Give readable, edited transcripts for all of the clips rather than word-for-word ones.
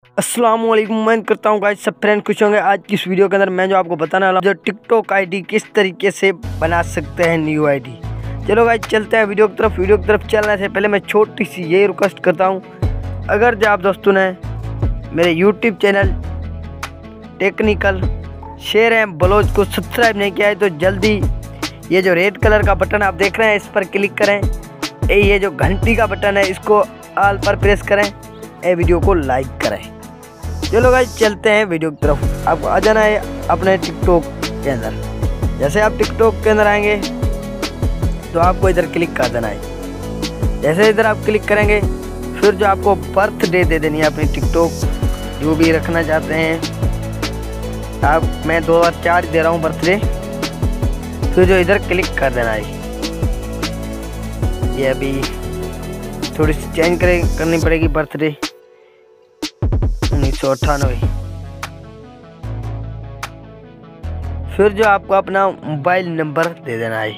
अस्सलाम वालेकुम। उम्मीद करता हूँ गाइस सब फ्रेंड खुश होंगे। आज की इस वीडियो के अंदर मैं जो आपको बताने वाला हूँ जो टिकटॉक आईडी किस तरीके से बना सकते हैं न्यू आईडी। चलो गाइस चलते हैं वीडियो की तरफ। वीडियो की तरफ चलने से पहले मैं छोटी सी ये रिक्वेस्ट करता हूँ, अगर जो आप दोस्तों ने मेरे YouTube channel Technical Share and Blog को सब्सक्राइब नहीं किया है तो जल्दी ये जो रेड कलर का बटन आप देख रहे हैं इस पर क्लिक करें। ये जो घंटी का बटन है इसको ऑल पर प्रेस करें। ये वीडियो को लाइक करें। चलो गाइस चलते हैं वीडियो की तरफ। आपको आ जाना है अपने टिकटॉक के अंदर। जैसे आप टिकटॉक के अंदर आएंगे तो आपको इधर क्लिक कर देना है। जैसे इधर आप क्लिक करेंगे फिर जो आपको बर्थडे दे देनी है अपनी टिकटॉक जो भी रखना चाहते हैं आप। मैं 2004 दे रहा हूँ बर्थडे। फिर जो इधर क्लिक कर देना है। ये अभी थोड़ी सी चेंज करनी पड़ेगी बर्थडे 1998। फिर जो आपको अपना मोबाइल नंबर दे देना है।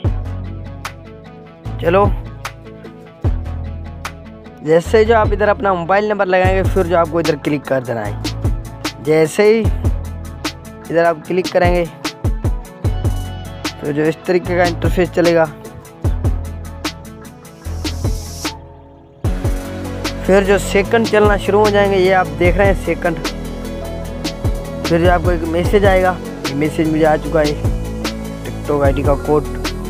चलो जैसे जो आप इधर अपना मोबाइल नंबर लगाएंगे फिर जो आपको इधर क्लिक कर देना है। जैसे ही इधर आप क्लिक करेंगे तो जो इस तरीके का इंटरफेस चलेगा। फिर जो सेकंड चलना शुरू हो जाएंगे, ये आप देख रहे हैं सेकंड। फिर जो आपको एक मैसेज आएगा, ये मैसेज मुझे आ चुका है टिकटॉक आईडी का कोड।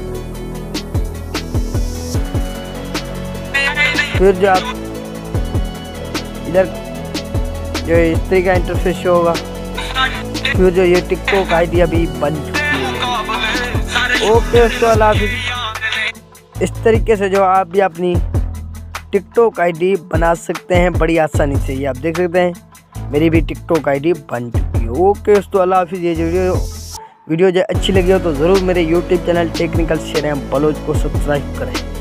फिर जो आप इधर जो इस तरीके का इंटरफेस शो होगा। फिर जो ये टिकटॉक आईडी अभी बन चुकी है। ओके तो अल्लाह हाफिज़। इस तरीके से जो आप भी अपनी टिकटॉक आईडी बना सकते हैं बड़ी आसानी से। ये आप देख सकते हैं मेरी भी टिकटॉक आईडी बन चुकी है। ओके दोस्तों अल्लाह हाफिज़। ये वीडियो जो अच्छी लगी हो तो ज़रूर मेरे YouTube channel Technical Share and Blog को सब्सक्राइब करें।